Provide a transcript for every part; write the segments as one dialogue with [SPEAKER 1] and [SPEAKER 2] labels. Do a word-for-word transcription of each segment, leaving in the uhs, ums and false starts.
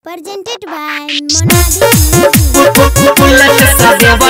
[SPEAKER 1] presented by Monadi
[SPEAKER 2] उलट सदेवा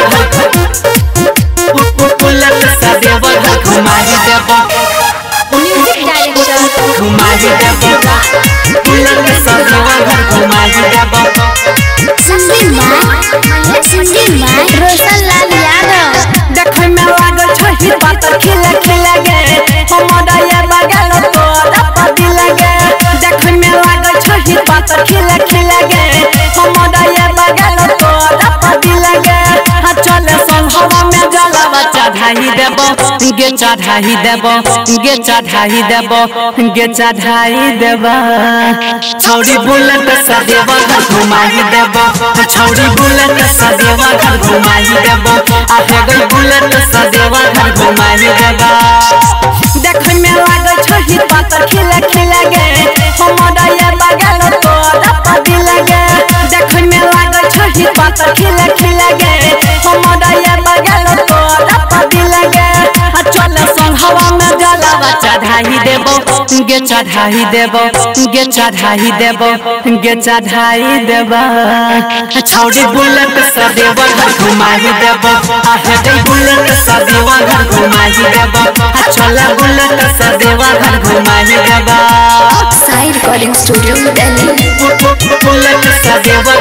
[SPEAKER 2] उलट सदेवा घुमाई देबो
[SPEAKER 1] Music Director
[SPEAKER 2] घुमाई देबो उलट सदेवा घुमाई देबो
[SPEAKER 1] Singing by Singing by Roshan Lal Yadav
[SPEAKER 2] देखे में लागल छही बात खिले खिले गे हमरा ये बगल तोरा पति लगे देखे में लागल छही बात खिले खिले गे हमरा ये बगल तोरा पति लगे चल संघवा में जलवा चढ़ाई देबो गे चढ़ाई देबो गे चढ़ाई देबो गे चढ़ाई देबो छौड़ी बुलेट सदेवा घुमाई देबो छौड़ी बुलेट सदेवा घुमाई देबो आगे गई बुलेट सदेवा घुमाई देबो देखे में लागल छही पातर खिले खिले गे हमरा ये बगल तोरा पति लगे देखे में लागल छही पातर खिले खिले गे हमरा ये बगल तोरा पति लगे चल संघवा में जलवा चढ़ाई देबो गे चढ़ाई देबो गे चढ़ाई देबो गे चढ़ाई देबो छौड़ी बुलेट सदेवा घुमाई देबो आगे गई बुलेट सदेवा घुमाई देबो चल बुलेट सदेवा घुमाई देबो
[SPEAKER 1] Sai Recording Studio Delhi
[SPEAKER 2] bullet सदेवा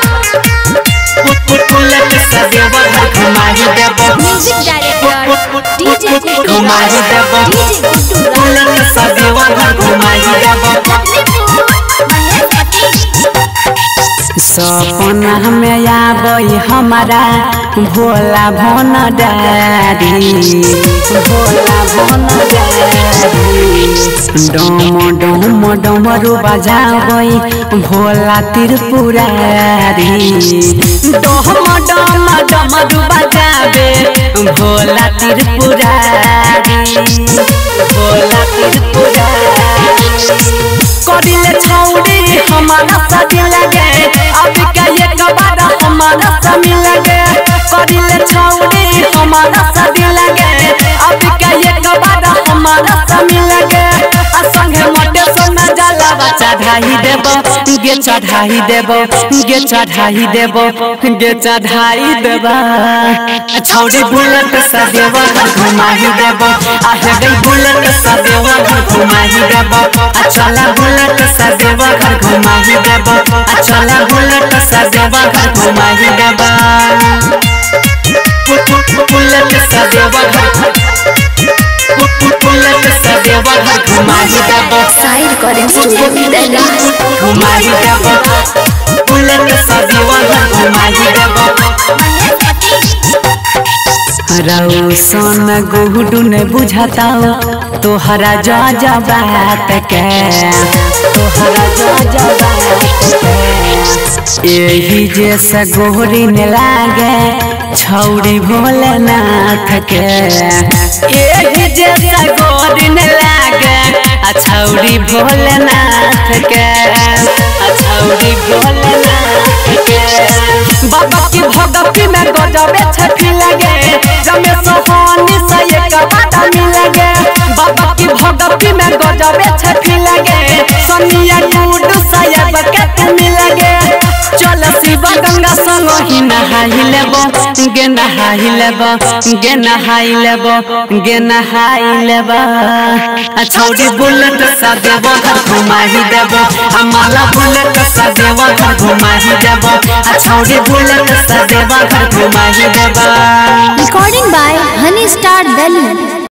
[SPEAKER 2] बुलेट सदेवा घुमाई देबो
[SPEAKER 1] Music Director D J
[SPEAKER 2] घुमाई देबो बुलेट सदेवा घुमाई देबो सपना में आबई हमारा भोला भन डारी भोला भन डारी डम डम डमरू बजाबई भोला त्रिपुरारी डम डम डमरू बजाबे भोला त्रिपुरारी भोला त्रिपुरारी करिले छौड़ी हमारा साथी लगे अभी का ये कबाड़ा हमारा समी लगे करिले छौड़ी हमारा साथी लगे अभी का ये कबाड़ा हमारा समी लगे आ संगे मोटे सोना जलवा चढ़ाई देबो गे चढ़ाई देबो गे चढ़ाई देबो गे चढ़ाई देबो छौड़ी बुलेट सदेवा घुमाई देबो आगे गई बुलेट सदेवा घुमाई देबो चला बुलेट सदेवा घुमाई देबो चला बुलेट सदेवा घुमाई देबो बुलेट सदेवा बुलेट सदेवा घुमाई देबो
[SPEAKER 1] Sai Recording Studio Delhi
[SPEAKER 2] घुमाई देबो बुलेट सदेवा घुमाई देबो रौसन गुडू ने बुझाताओ तोहरा जा जा बात के तोहरा जा जा बात के यही जैसा गोरी ने लागे छौड़ी भोलेनाथ के यही जैसा गोरी ने लागे छौड़ी भोलेनाथ के छौड़ी भोलेनाथ के बाबा की भगवती में गजबे छठी लगे जमे सोहानी से एक बाटा मिलगे बाबा की भगवती में गजबे छठी लगे सनिया गुड से एक बकेट मिलगे चल शिव गंगा संग ही नहाई लेबो गे नहाई लेबो गे नहाई लेबो गे नहाई लेबो छौड़ी बुलेट सदेवा घुमाई देबो हमारा बुलेट सदेवा घुमाई देबो छौड़ी बुलेट सदेवा घुमाई देबो
[SPEAKER 1] Recording by Honey Star Delhi